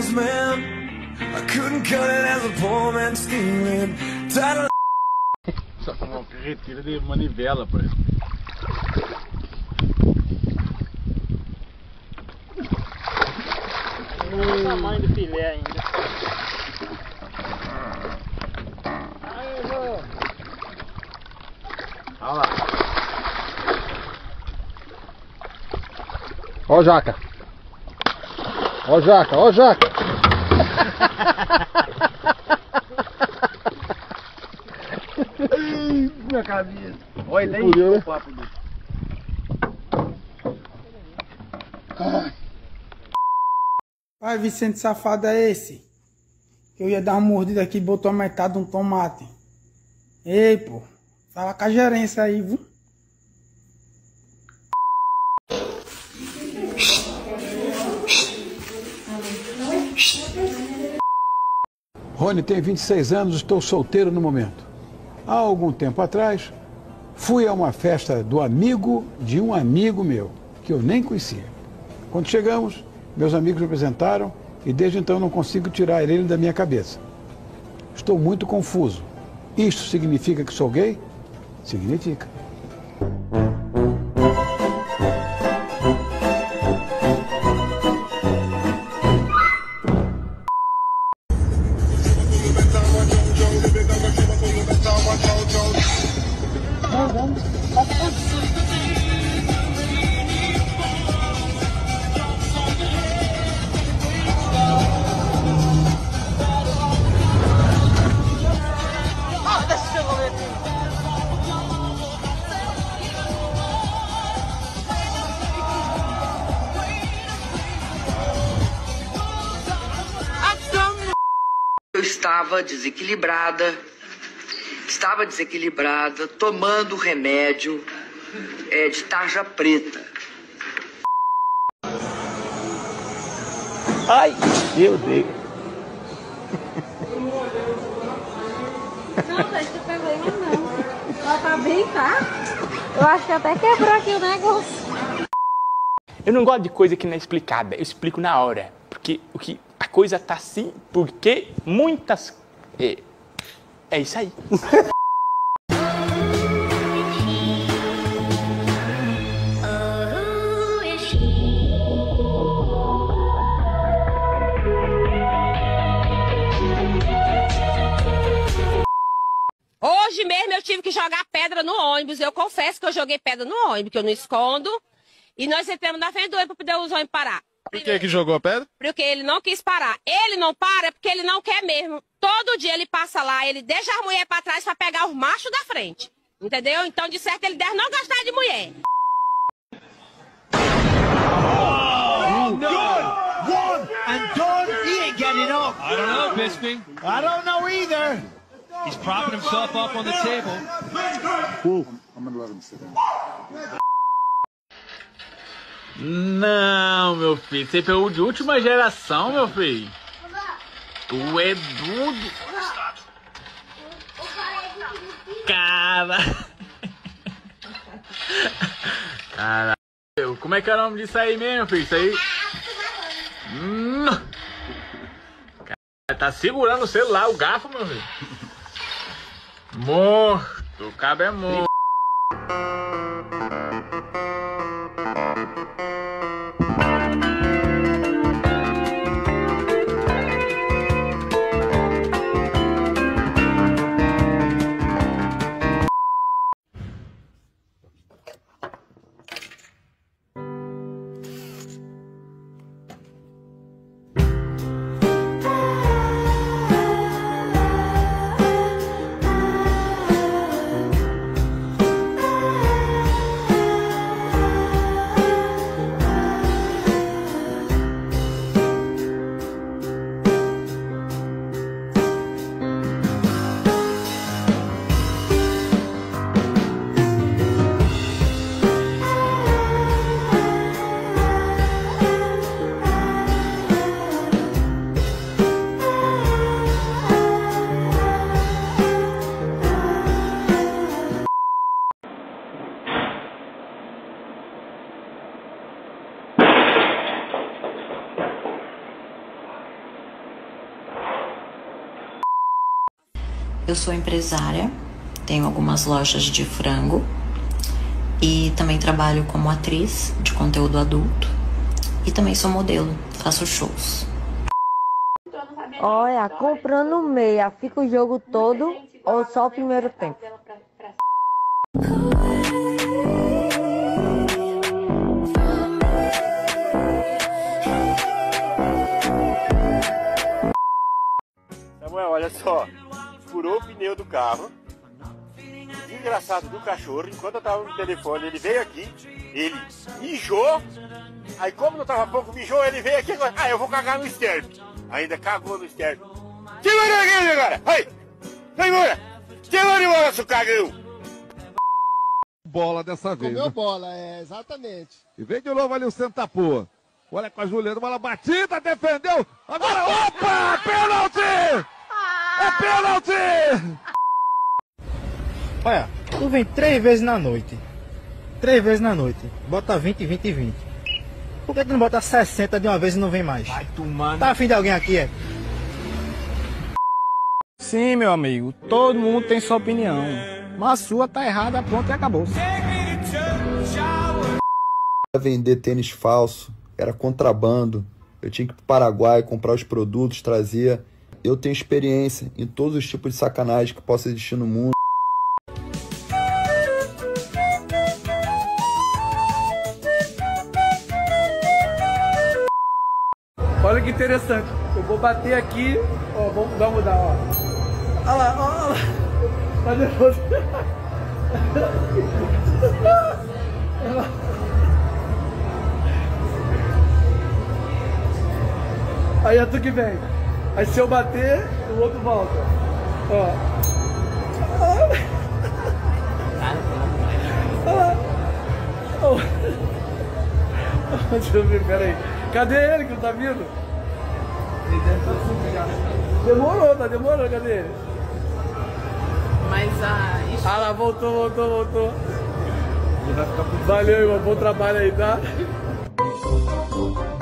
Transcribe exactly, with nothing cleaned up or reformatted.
wise man. I couldn't cut it as a poor man stealing. Title. Só com uma retira de manivela, pai. Olha o tamanho do filé ainda. Aí, João. Olha lá. Ó o jaca. Ó o jaca, ó o jaca. Minha cabeça. Olha, nem Fudeu, né? o papo dele. Pai, Vicente safado é esse? Que eu ia dar uma mordida aqui e botou a metade de um tomate. Ei, pô. Fala com a gerência aí, viu? Rony tem vinte e seis anos, estou solteiro no momento. Há algum tempo atrás, fui a uma festa do amigo de um amigo meu, que eu nem conhecia. Quando chegamos, meus amigos me apresentaram e desde então não consigo tirar ele da minha cabeça. Estou muito confuso. Isto significa que sou gay? Significa. Eu estava desequilibrada, estava desequilibrada, tomando remédio é, de tarja preta. Ai, meu Deus. Não, gente, não tem problema não. Ela tá bem, tá? Eu acho que até quebrou aqui o negócio. Eu não gosto de coisa que não é explicada, eu explico na hora. Porque o que a coisa tá assim, porque muitas... É, é isso aí. Hoje mesmo eu tive que jogar pedra no ônibus. Eu confesso que eu joguei pedra no ônibus, que eu não escondo. E nós entramos na frente do ônibus para poder os ônibus parar. Por que que jogou a pedra? Porque ele não quis parar. Ele não para porque ele não quer mesmo. Todo dia ele passa lá, ele deixa a mulher para trás para pegar os machos da frente. Entendeu? Então, de certo, ele deve não gostar de mulher. Oh, no! One and done. He ain't getting up. I don't know, Bisping. I don't know either. He's propping himself up on the table. Ooh, I'm gonna let him sit down. Não, meu filho. Você pegou de última geração, meu filho. Tu é doido. Cara. Caralho. Como é que é o nome disso aí mesmo, filho? Isso aí. Hum. Cara, tá segurando o celular, o garfo, meu filho. Morto. O cabo é morto. Eu sou empresária, tenho algumas lojas de frango e também trabalho como atriz de conteúdo adulto e também sou modelo, faço shows. Olha, comprando meia, fica o jogo todo ou só o primeiro tempo? Samuel, olha só, furou o pneu do carro. Engraçado do cachorro, enquanto eu tava no telefone, ele veio aqui, ele mijou, aí como não tava pouco mijou, ele veio aqui agora, ah, eu vou cagar no externo. Ainda cagou no externo. Segura aqui agora, vai, segura, segura embora, seu cagão. Bola dessa vez. Comeu né? bola, é, exatamente. E vem de novo ali o Sentapô. Olha com a Juliana, bola batida, defendeu. Agora, opa, pênalti! É pênalti! Olha, tu vem três vezes na noite. Três vezes na noite. Bota vinte, vinte e vinte. Por que tu não bota sessenta de uma vez e não vem mais? Vai tomando. Tá afim de alguém aqui, é? Sim, meu amigo. Todo mundo tem sua opinião. Mas a sua tá errada, pronto e acabou. Vender tênis falso, era contrabando. Eu tinha que ir pro Paraguai comprar os produtos, trazia. Eu tenho experiência em todos os tipos de sacanagem que possa existir no mundo. Olha que interessante. Eu vou bater aqui, ó, vamos dar mudar, ó. Olha lá, olha lá. Tá nervoso. Aí é tu que vem. Aí se eu bater, o outro volta. Ó. Ó. Deixa eu ver, pera aí. Cadê ele que não tá vindo? Ele deve estar subindo já. Demorou, tá demorando, cadê ele? Mas a... Ah lá, voltou, voltou, voltou. Ele vai ficar por... Valeu, irmão, bom trabalho aí, tá?